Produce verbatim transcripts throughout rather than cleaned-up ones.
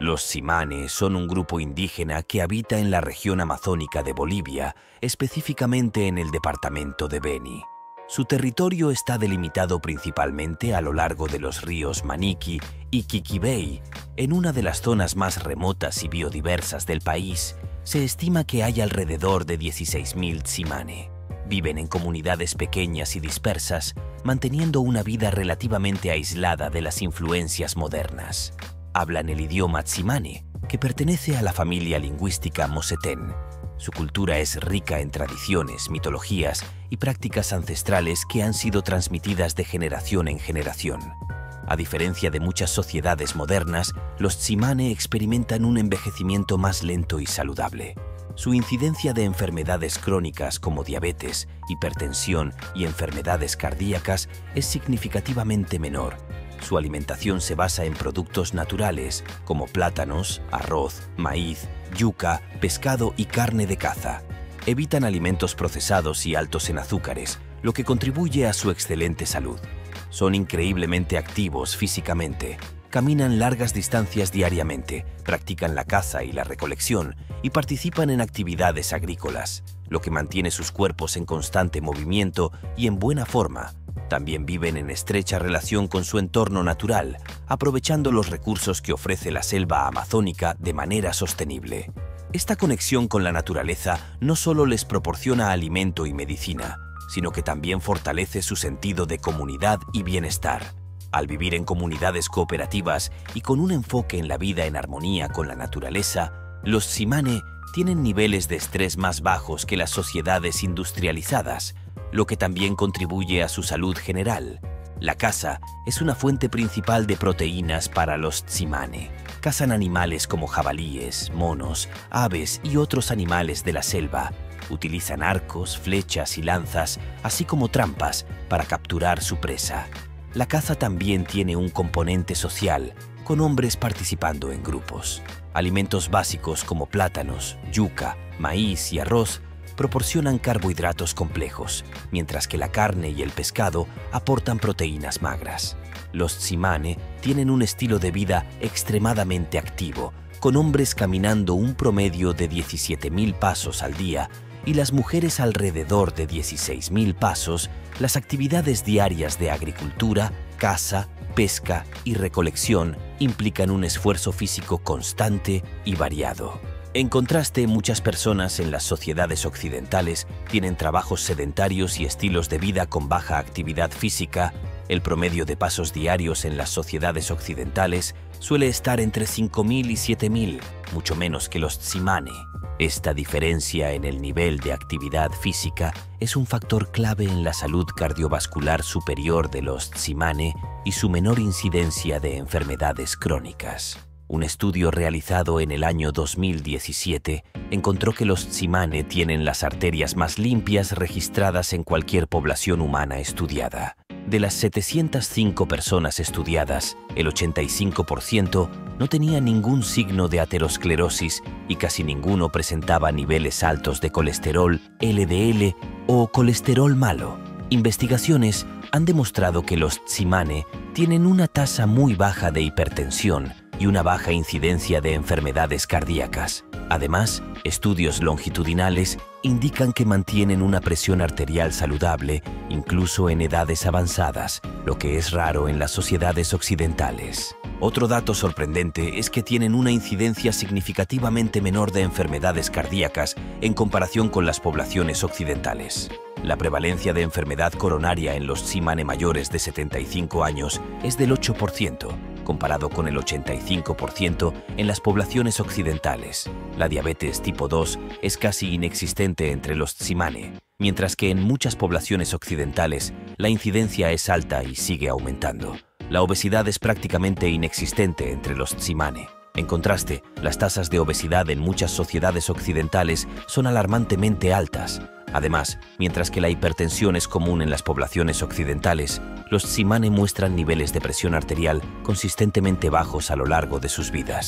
Los Tsimane son un grupo indígena que habita en la región amazónica de Bolivia, específicamente en el departamento de Beni. Su territorio está delimitado principalmente a lo largo de los ríos Maniqui y Quiquibay. En una de las zonas más remotas y biodiversas del país, se estima que hay alrededor de dieciséis mil Tsimane. Viven en comunidades pequeñas y dispersas, manteniendo una vida relativamente aislada de las influencias modernas. Hablan el idioma Tsimane, que pertenece a la familia lingüística Mosetén. Su cultura es rica en tradiciones, mitologías y prácticas ancestrales que han sido transmitidas de generación en generación. A diferencia de muchas sociedades modernas, los Tsimane experimentan un envejecimiento más lento y saludable. Su incidencia de enfermedades crónicas como diabetes, hipertensión y enfermedades cardíacas es significativamente menor. Su alimentación se basa en productos naturales como plátanos, arroz, maíz, yuca, pescado y carne de caza. Evitan alimentos procesados y altos en azúcares, lo que contribuye a su excelente salud. Son increíblemente activos físicamente. Caminan largas distancias diariamente, practican la caza y la recolección y participan en actividades agrícolas, lo que mantiene sus cuerpos en constante movimiento y en buena forma. También viven en estrecha relación con su entorno natural, aprovechando los recursos que ofrece la selva amazónica de manera sostenible. Esta conexión con la naturaleza no solo les proporciona alimento y medicina, sino que también fortalece su sentido de comunidad y bienestar. Al vivir en comunidades cooperativas y con un enfoque en la vida en armonía con la naturaleza, los Tsimane tienen niveles de estrés más bajos que las sociedades industrializadas, lo que también contribuye a su salud general. La caza es una fuente principal de proteínas para los Tsimane. Cazan animales como jabalíes, monos, aves y otros animales de la selva. Utilizan arcos, flechas y lanzas, así como trampas, para capturar su presa. La caza también tiene un componente social, con hombres participando en grupos. Alimentos básicos como plátanos, yuca, maíz y arroz proporcionan carbohidratos complejos, mientras que la carne y el pescado aportan proteínas magras. Los Tsimane tienen un estilo de vida extremadamente activo, con hombres caminando un promedio de diecisiete mil pasos al día y las mujeres alrededor de dieciséis mil pasos. Las actividades diarias de agricultura, caza, pesca y recolección implican un esfuerzo físico constante y variado. En contraste, muchas personas en las sociedades occidentales tienen trabajos sedentarios y estilos de vida con baja actividad física. El promedio de pasos diarios en las sociedades occidentales suele estar entre cinco mil y siete mil, mucho menos que los Tsimane. Esta diferencia en el nivel de actividad física es un factor clave en la salud cardiovascular superior de los Tsimane y su menor incidencia de enfermedades crónicas. Un estudio realizado en el año dos mil diecisiete encontró que los Tsimane tienen las arterias más limpias registradas en cualquier población humana estudiada. De las setecientas cinco personas estudiadas, el ochenta y cinco por ciento no tenía ningún signo de aterosclerosis y casi ninguno presentaba niveles altos de colesterol L D L o colesterol malo. Investigaciones han demostrado que los Tsimane tienen una tasa muy baja de hipertensión y una baja incidencia de enfermedades cardíacas. Además, estudios longitudinales indican que mantienen una presión arterial saludable incluso en edades avanzadas, lo que es raro en las sociedades occidentales. Otro dato sorprendente es que tienen una incidencia significativamente menor de enfermedades cardíacas en comparación con las poblaciones occidentales. La prevalencia de enfermedad coronaria en los Tsimane mayores de setenta y cinco años es del ocho por ciento, comparado con el ochenta y cinco por ciento en las poblaciones occidentales. La diabetes tipo dos es casi inexistente entre los Tsimane, mientras que en muchas poblaciones occidentales la incidencia es alta y sigue aumentando. La obesidad es prácticamente inexistente entre los Tsimane. En contraste, las tasas de obesidad en muchas sociedades occidentales son alarmantemente altas. Además, mientras que la hipertensión es común en las poblaciones occidentales, los Tsimane muestran niveles de presión arterial consistentemente bajos a lo largo de sus vidas.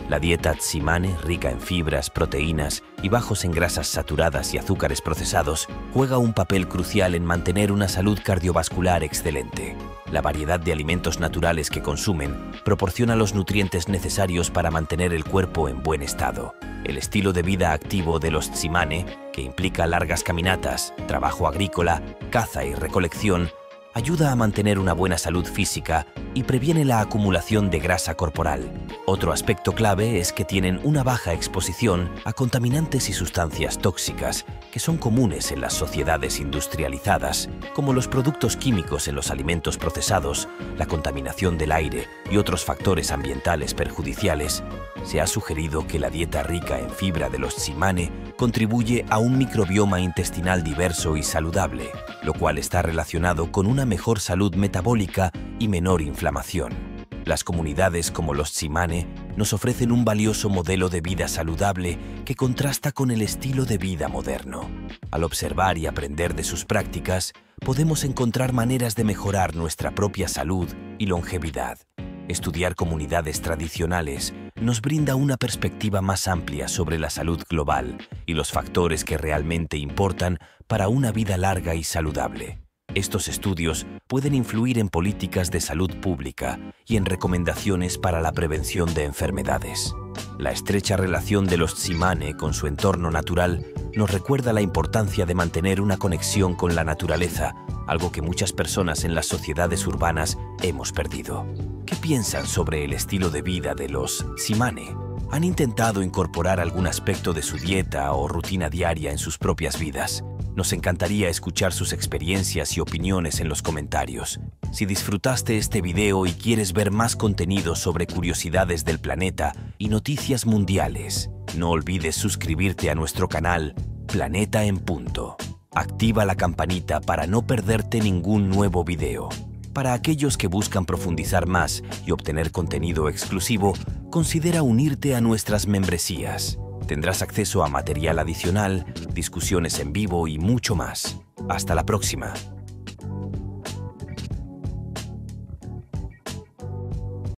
La dieta Tsimane, rica en fibras, proteínas y bajos en grasas saturadas y azúcares procesados, juega un papel crucial en mantener una salud cardiovascular excelente. La variedad de alimentos naturales que consumen proporciona los nutrientes necesarios para mantener el cuerpo en buen estado. El estilo de vida activo de los Tsimane, que implica largas caminatas, trabajo agrícola, caza y recolección, ayuda a mantener una buena salud física y previene la acumulación de grasa corporal. Otro aspecto clave es que tienen una baja exposición a contaminantes y sustancias tóxicas que son comunes en las sociedades industrializadas, como los productos químicos en los alimentos procesados, la contaminación del aire y otros factores ambientales perjudiciales. Se ha sugerido que la dieta rica en fibra de los Tsimane contribuye a un microbioma intestinal diverso y saludable, lo cual está relacionado con una mejor salud metabólica y menor inflamación. Las comunidades como los Tsimane nos ofrecen un valioso modelo de vida saludable que contrasta con el estilo de vida moderno. Al observar y aprender de sus prácticas, podemos encontrar maneras de mejorar nuestra propia salud y longevidad. Estudiar comunidades tradicionales nos brinda una perspectiva más amplia sobre la salud global y los factores que realmente importan para una vida larga y saludable. Estos estudios pueden influir en políticas de salud pública y en recomendaciones para la prevención de enfermedades. La estrecha relación de los Tsimane con su entorno natural nos recuerda la importancia de mantener una conexión con la naturaleza, algo que muchas personas en las sociedades urbanas hemos perdido. ¿Qué piensan sobre el estilo de vida de los Tsimane? ¿Han intentado incorporar algún aspecto de su dieta o rutina diaria en sus propias vidas? Nos encantaría escuchar sus experiencias y opiniones en los comentarios. Si disfrutaste este video y quieres ver más contenido sobre curiosidades del planeta y noticias mundiales, no olvides suscribirte a nuestro canal Planeta en Punto. Activa la campanita para no perderte ningún nuevo video. Para aquellos que buscan profundizar más y obtener contenido exclusivo, considera unirte a nuestras membresías. Tendrás acceso a material adicional, discusiones en vivo y mucho más. Hasta la próxima.